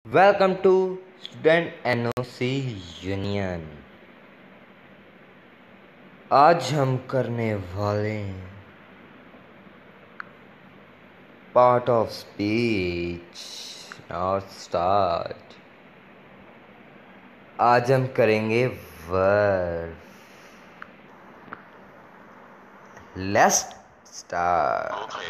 Welcome to student NOC union. आज हम करने वाले हैं part of speech. Now start. आज हम करेंगे verb. Let's start. Montrer.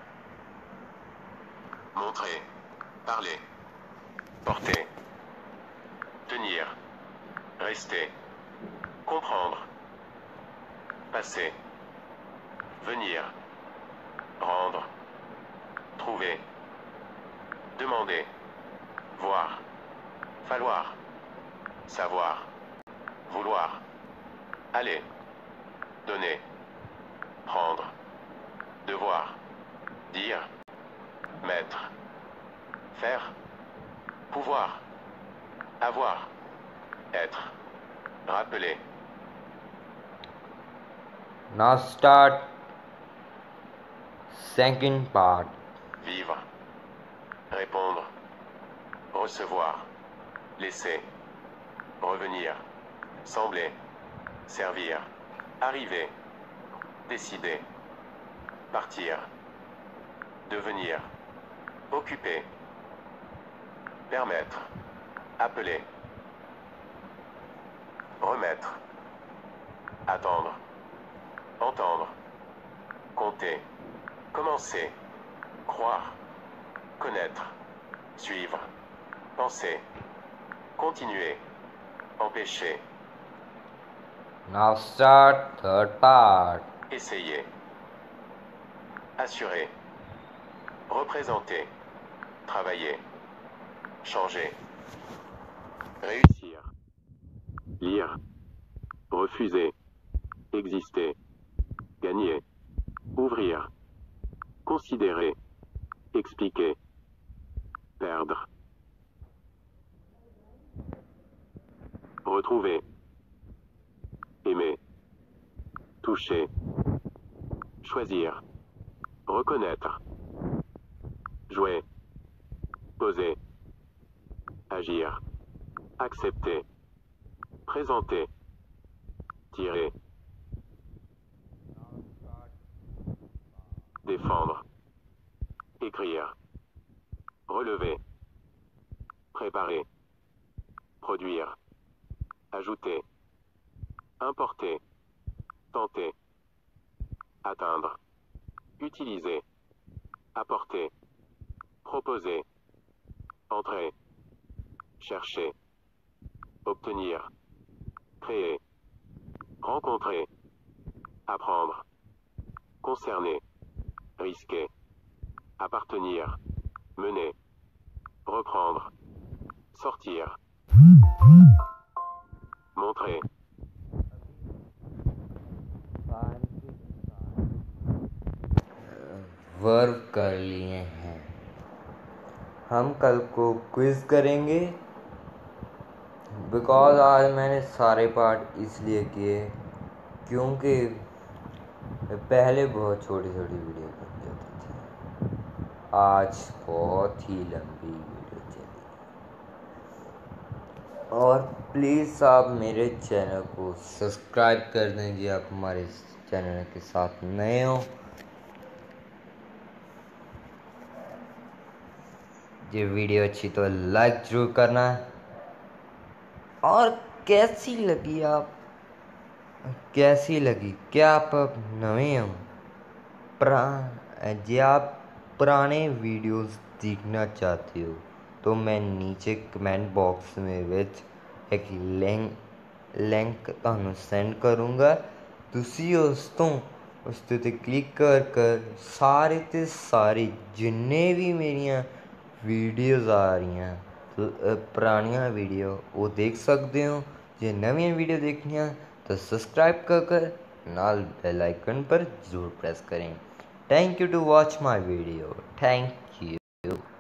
Montrer. Parler. Porter. Tenir. Rester. Comprendre. Passer. Venir. Rendre. Trouver. Demander. Voir. Falloir. Savoir. Vouloir. Aller. Donner. Prendre. Devoir. Dire. Mettre. Faire. Pouvoir. Avoir. Être. Rappeler. Now start second part. Vivre. Répondre. Recevoir. Laisser. Revenir. Sembler. Servir. Arriver. Décider. Partir. Devenir. Occuper. Permettre. Appeler. Remettre. Attendre. Entendre. Compter. Commencer. Croire. Connaître. Suivre. Penser. Continuer. Empêcher. Now start third part. Essayer. Assurer. Représenter. Travailler. Changer. Réussir. Lire. Refuser. Exister. Gagner. Ouvrir. Considérer. Expliquer. Perdre. Retrouver. Aimer. Toucher. Choisir. Reconnaître. Jouer. Poser. Agir. Accepter. Présenter. Tirer. Défendre. Écrire. Relever. Préparer. Produire. Ajouter. Importer. Tenter. Atteindre. Utiliser. Apporter. Proposer. Entrer. Chercher. Obtenir. Créer. Rencontrer. Apprendre. Concerner. Risquer. Appartenir. Mener. Reprendre. Sortir. Montrer. Verb कर लिए हैं। हम कल को क्विज करेंगे। बिकॉज आज मैंने सारे पार्ट इसलिए किए क्योंकि पहले बहुत छोटी छोटी वीडियो बन जाती थी। आज बहुत ही लंबी वीडियो चली। और प्लीज़ आप मेरे चैनल को सब्सक्राइब कर दें जी आप हमारे चैनल के साथ नए हो। ये वीडियो अच्छी तो लाइक जरूर करना। और कैसी लगी क्या आप अब नए हो जी आप पुराने वीडियोस देखना चाहते हो तो मैं नीचे कमेंट बॉक्स में विच एक लिंक ਤੁਹਾਨੂੰ ਸੈਂਡ ਕਰੂੰਗਾ। ਤੁਸੀਂ ਉਸ ਤੇ ਕਲਿੱਕ ਕਰ ਸਾਰੇ ਤੇ ਸਾਰੇ ਜਿੰਨੇ ਵੀ ਮੇਰੀਆਂ ਵੀਡੀਓਜ਼ ਆ ਰਹੀਆਂ ਪੁਰਾਣੀਆਂ ਵੀਡੀਓ ਉਹ ਦੇਖ ਸਕਦੇ ਹੋ। ਜੇ ਨਵੀਆਂ ਵੀਡੀਓ देखनियाँ तो सब्सक्राइब कर नाल बेल आइकन पर जरूर प्रेस करें। Thank you to watch my video. Thank you.